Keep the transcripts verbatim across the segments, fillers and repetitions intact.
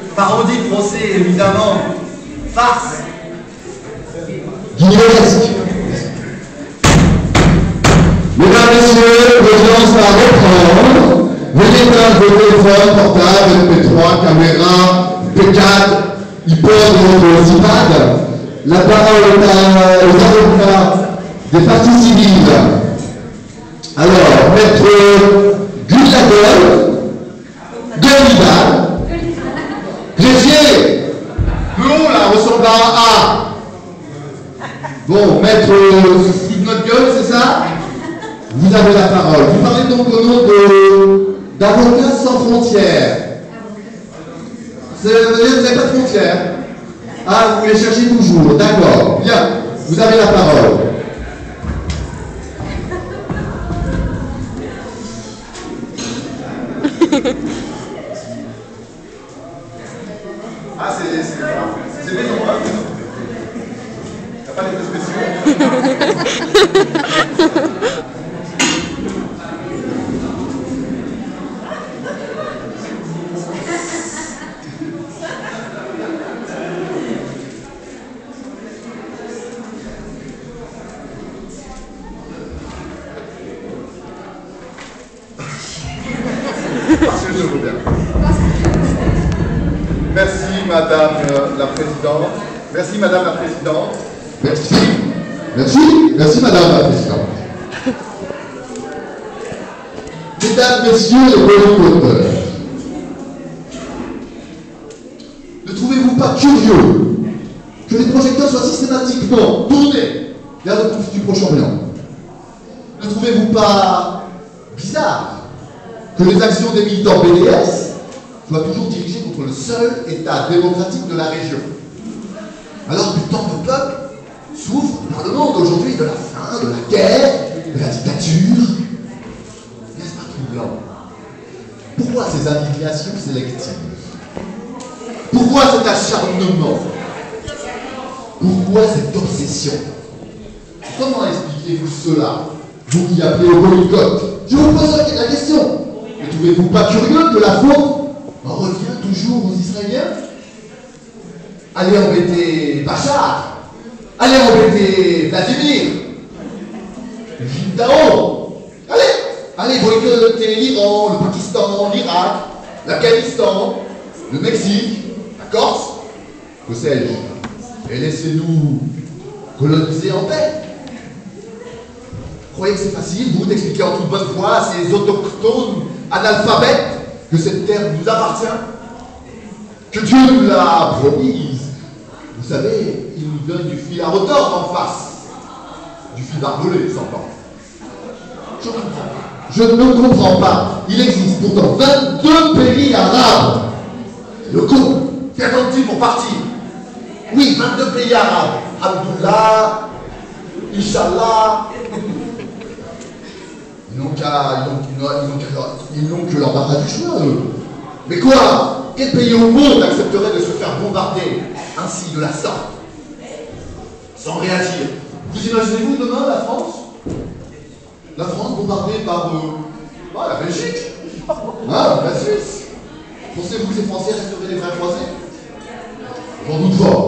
Parodie, procès, évidemment. Farce. Guignolesque. Mesdames, Messieurs, l'audience va reprendre. Veuillez éteindre vos téléphones portables, M P trois, caméra, P quatre, iPod, iPad. La parole est à, aux avocats des parties civiles. Alors, maître Gulladol, Gueulidal, greffier, le haut là ressemble à un A. Bon, maître sous notre gueule, c'est ça? Vous avez la parole. Vous parlez donc au nom de d'Avocats sans frontières. Vous n'avez pas de frontières? Ah, vous les cherchez toujours, d'accord. Bien, vous avez la parole. Ah, c'est c'est maison, hein? T'as pas d'effets spéciaux? Merci Madame la Présidente. Merci Madame la Présidente. Merci. Merci. Merci Madame la Présidente. Mesdames, Messieurs les politeurs, ne trouvez-vous pas curieux que les projecteurs soient systématiquement tournés vers le conflit du Proche-Orient? Ne trouvez-vous pas bizarre que les actions des militants B D S soient toujours dirigées contre le seul État démocratique de la région, alors que tant de peuples souffrent dans le monde aujourd'hui de la faim, de la guerre, de la dictature? N'est-ce pas troublant? Pourquoi ces indignations sélectives? Pourquoi cet acharnement? Pourquoi cette obsession? Comment expliquez-vous cela, vous qui appelez au boycott? Je vous pose la question. Ne trouvez-vous pas curieux que la faute en revient toujours aux Israéliens? Allez embêter Bachar, allez embêter Vladimir, Gilles Daon, allez, allez boycotter l'Iran, le Pakistan, l'Irak, l'Afghanistan, le Mexique, la Corse, que sais-je, et laissez-nous coloniser en paix. Croyez que c'est facile, vous, d'expliquer en toute bonne foi à ces autochtones analphabètes que cette terre nous appartient, que Dieu nous l'a promise? Vous savez, il nous donne du fil à retordre en face, du fil barbelé, s'entend. Je ne comprends pas. Je ne comprends pas. Il existe pourtant vingt-deux pays arabes. Le coup, qu'attendent-ils pour partir? Oui, vingt-deux pays arabes. Abdullah, Inch'Allah. Ils n'ont qu'à, ils n'ont que l'embarras du choix, eux. Mais quoi? Quel pays au monde accepterait de se faire bombarder ainsi, de la sorte, sans réagir? Vous imaginez-vous demain la France? La France bombardée par, euh, par la Belgique, hein, la Suisse? Pensez-vous que ces Français resteraient des vrais Français? J'en doute fort.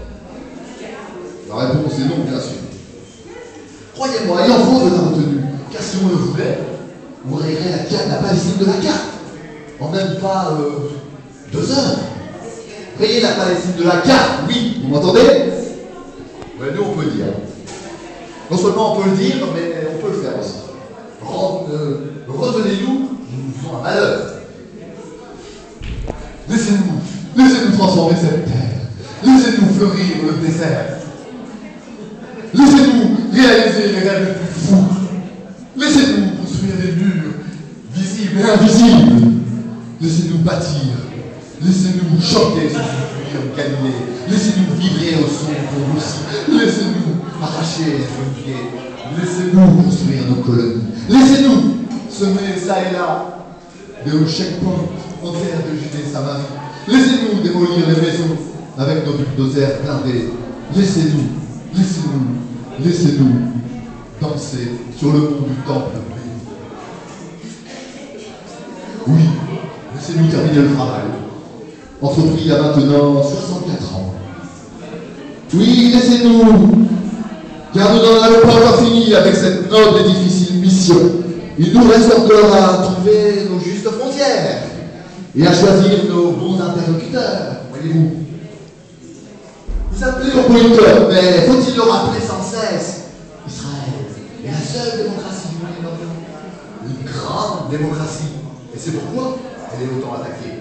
La réponse est non, bien sûr. Croyez-moi, il en faut de la retenue. Car si on le voulait, on rayerait la, carte, la Palestine de la carte. En même pas euh, deux heures. Rayer la Palestine de la carte, oui, vous m'entendez? Mais nous, on peut le dire. Non seulement on peut le dire, mais on peut le faire aussi. Rend, euh, retenez-nous, nous nous faisons un malheur. Laissez-nous, laissez-nous transformer cette terre. Laissez-nous fleurir le désert. Laissez-nous réaliser les rêves les plus fous. Laissez-nous construire des murs visibles et invisibles. Laissez-nous bâtir. Laissez-nous chanter sur ce cuir Galilée. Laissez-nous vibrer au son de vos roussis. Laissez-nous arracher les oliviers. Laissez-nous construire nos colonies. Laissez-nous semer ça et là des hauts checkpoints en terre de Judée Samarie. Laissez-nous démolir les maisons avec nos bulldozers blindés. Laissez-nous, laissez-nous, laissez-nous danser sur le mont du temple béni. Oui, laissez-nous terminer le travail. entrepris il y a maintenant soixante-quatre ans. Oui, laissez-nous, car nous n'en allons pas encore fini avec cette noble et difficile mission. Il nous reste encore à trouver nos justes frontières et à choisir nos bons interlocuteurs, voyez-vous. Vous appelez au boycott, mais faut-il le rappeler sans cesse? Israël est la seule démocratie du Moyen-Orient, une grande démocratie, et c'est pourquoi elle est autant attaquée.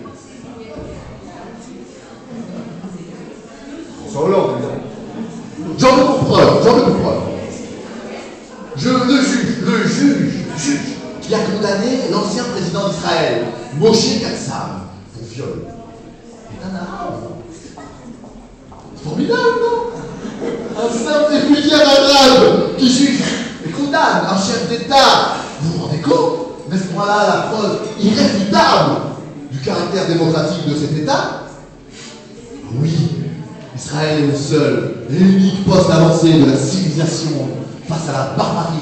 François Hollande, J'en veux pour preuve, j'en veux pour preuve. Je le juge, le juge, juge, qui a condamné l'ancien président d'Israël, Moshe Katsav, pour viol. C'est un arabe. Formidable, non? Un simple étudiant arabe qui juge et condamne un chef d'État. Vous vous rendez compte? N'est-ce pas là la preuve irréfutable du caractère démocratique de cet État? Oui, Israël est le seul et l'unique poste avancé de la civilisation face à la barbarie.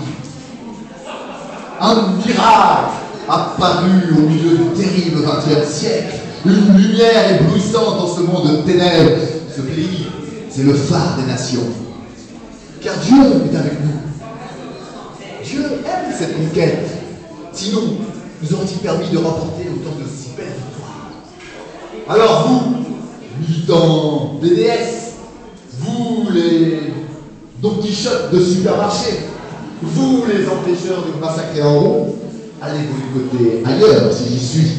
Un miracle apparu au milieu du terrible vingtième siècle. Une lumière éblouissante dans ce monde de ténèbres. Ce pays, c'est le phare des nations. Car Dieu est avec nous. Dieu aime cette conquête. Sinon, nous aurait-il permis de remporter autant de si belles victoires? Alors vous, militants B D S, vous les Don Quichotte de supermarché, vous les empêcheurs de massacrer en rond, allez boycotter ailleurs si j'y suis.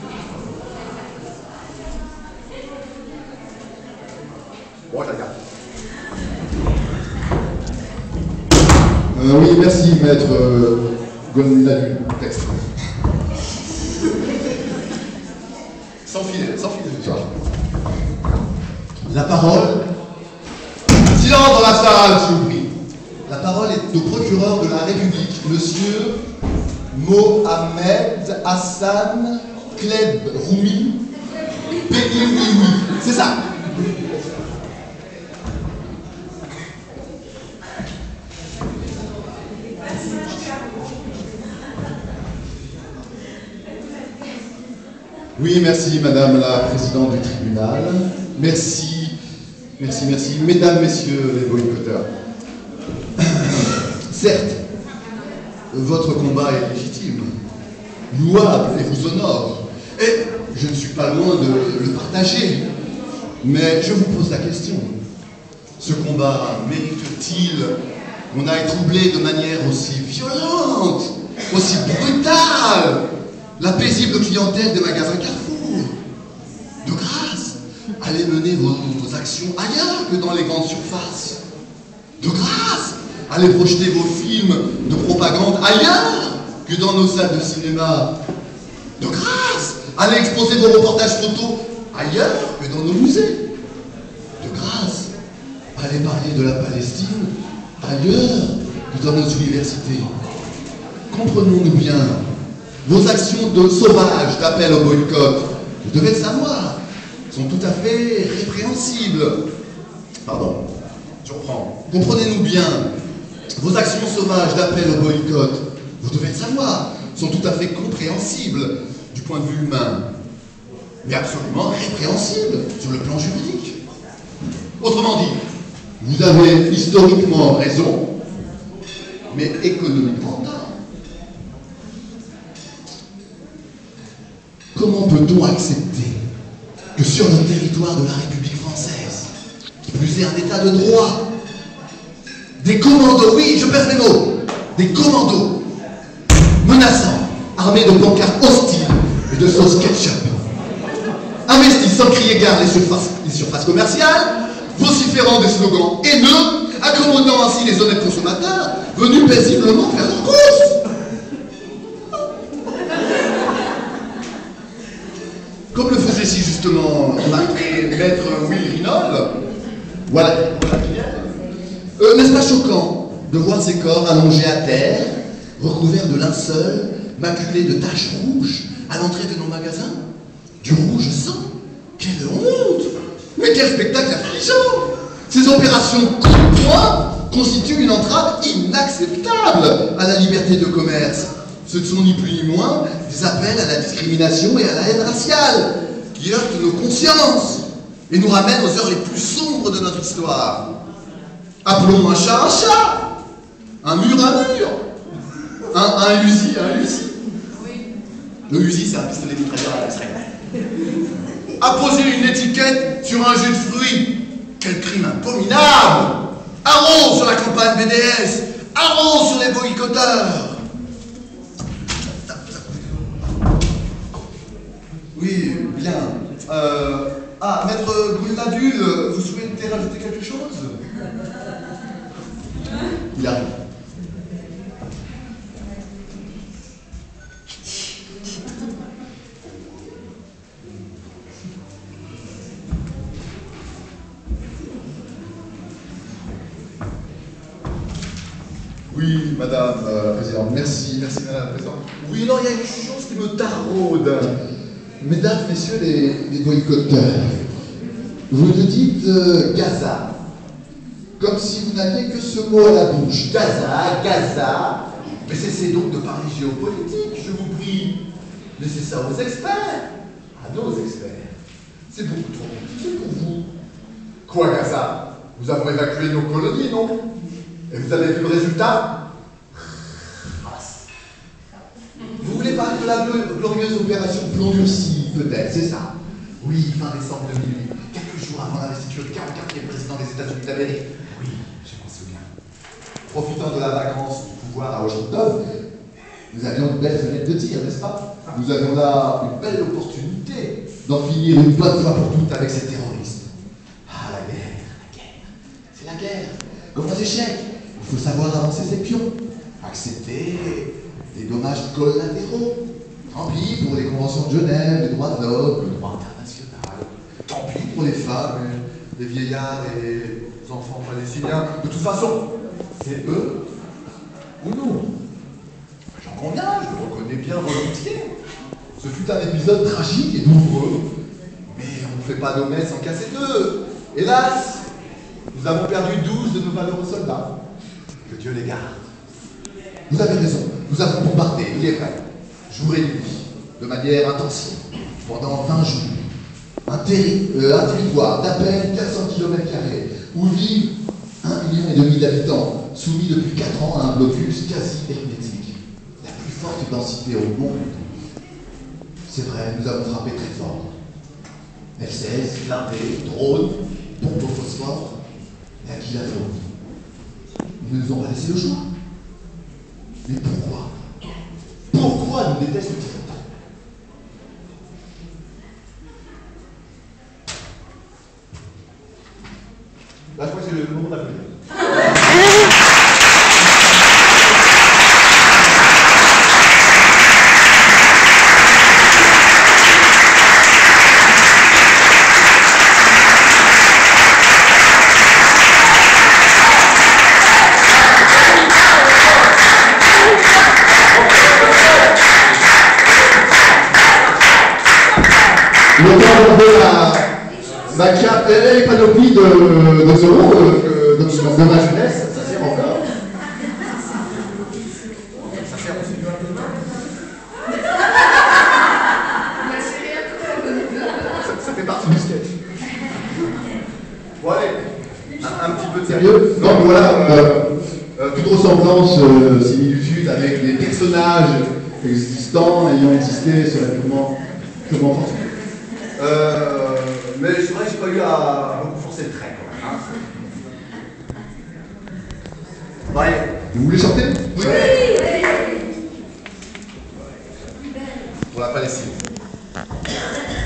Bon, je regarde. Euh, oui, merci, maître euh, Gonlalu, texte. Sans filet, sans filet ce soir. La parole. Silence dans la salle, s'il vous plaît. La parole est au procureur de la République, monsieur Mohamed Hassan Kleb Roumi Benioui. C'est ça. Oui, merci, madame la présidente du tribunal. Merci, merci, merci, mesdames, messieurs les boycotteurs. Certes, votre combat est légitime, louable et vous honore. Et je ne suis pas loin de le partager. Mais je vous pose la question. Ce combat mérite-t-il qu'on aille troubler de manière aussi violente, aussi brutale, la paisible clientèle des magasins Carrefour? De grâce, allez mener vos, vos actions ailleurs que dans les grandes surfaces. De grâce, allez projeter vos films de propagande ailleurs que dans nos salles de cinéma. De grâce, allez exposer vos reportages photos ailleurs que dans nos musées. De grâce, allez parler de la Palestine ailleurs que dans nos universités. Comprenons-nous bien. Vos actions de sauvage d'appel au boycott, vous devez le savoir, sont tout à fait répréhensibles. Pardon, je reprends. Comprenez-nous bien, vos actions sauvages d'appel au boycott, vous devez le savoir, sont tout à fait compréhensibles du point de vue humain, mais absolument répréhensibles sur le plan juridique. Autrement dit, vous avez historiquement raison, mais économiquement tort. Comment peut-on accepter que sur le territoire de la République française, qui plus est un état de droit, des commandos, oui, je pèse mes mots, des commandos menaçants, armés de pancartes hostiles et de sauce ketchup, investissent sans crier gare les surfaces, les surfaces commerciales, vociférant des slogans haineux, accommodant ainsi les honnêtes consommateurs venus paisiblement faire leurs courses. Comme le faisait si justement remarquer maître Will Rinol, voilà, voilà qui est. Euh, n'est-ce pas choquant de voir ces corps allongés à terre, recouverts de linceul, maculés de taches rouges, à l'entrée de nos magasins? Du rouge sang? Quelle honte! Mais quel spectacle affligeant! Ces opérations coup de poing constituent une entrave inacceptable à la liberté de commerce. Ce ne sont ni plus ni moins des appels à la discrimination et à la haine raciale. qui heurtent nos consciences et nous ramènent aux heures les plus sombres de notre histoire. Appelons un chat un chat, un mur un mur, un, un Uzi un Uzi. Le Uzi, c'est un pistolet mitrailleur à la seringue. Apposer une étiquette sur un jus de fruits. Quel crime abominable! Haro sur la campagne B D S! Haro sur les boycotteurs! Oui, bien. Euh, ah, maître Brunadule, vous souhaitez rajouter quelque chose? Il arrive. Oui, Madame euh, la Présidente. Merci, merci Madame la Présidente. Oui, non, il y a une chose qui me taraude. Mesdames, Messieurs les, les boycotteurs, vous nous dites euh, Gaza, comme si vous n'aviez que ce mot à la bouche. Gaza, Gaza. Mais cessez donc de parler géopolitique, je vous prie. Laissez ça aux experts, à nos experts. C'est beaucoup trop compliqué pour vous. Quoi, Gaza? Nous avons évacué nos colonies, non? Et vous avez vu le résultat? Vous voulez parler de la glorieuse opération Plomb Durci, peut-être, c'est ça? Oui, fin décembre deux mille huit, quelques jours avant l'investiture du quarante-quatrième président des États-Unis d'Amérique. Oui, je m'en souviens. Profitant de la vacance du pouvoir à Washington, nous avions une belle fenêtre de tir, n'est-ce pas? Nous avions là une belle opportunité d'en finir une bonne fois pour toutes avec ces terroristes. Ah, la guerre, la guerre, c'est la guerre. Comme aux échecs, il faut savoir avancer ses pions, accepter des dommages collatéraux. Tant pis pour les conventions de Genève, les droits de l'homme, le droit international. Tant pis pour les femmes, les vieillards et les enfants palestiniens. De toute façon, c'est eux ou nous. J'en conviens, je le reconnais bien volontiers. Ce fut un épisode tragique et douloureux, mais on ne fait pas d'hommes sans casser deux. Hélas, nous avons perdu douze de nos valeureux soldats. Que Dieu les garde. Vous avez raison, nous avons bombardé, il est vrai, jour et nuit, de manière intensive, pendant vingt jours. Un, terri euh, un territoire d'à peine quatre cents kilomètres carrés, où vivent un million et demi d'habitants, soumis depuis quatre ans à un blocus quasi hermétique. La plus forte densité au monde. C'est vrai, nous avons frappé très fort. F seize, blindés, drones, bombes au phosphore, et à qui la faute? Ils ne nous ont pas laissé le choix. Mais pourquoi? Pourquoi nous détestent-ils autant? Là, je crois que c'est le moment d'applaudir. Le temps de la maquia, elle est panoplie de, de Zorro, euh, de, de ma jeunesse, ça sert encore. Ça sert aussi. Ça, ça fait partie du sketch. Bon, allez, un, un petit peu de Sérieux? Non, mais voilà, euh, euh, toute ressemblance, euh, similitude avec des personnages existants ayant existé serait purement, purement fortuit. Euh, mais c'est vrai que j'ai pas eu à beaucoup forcer le trait quand même. Hein. Bon, allez. Vous voulez chanter? Oui. Pour la Palestine.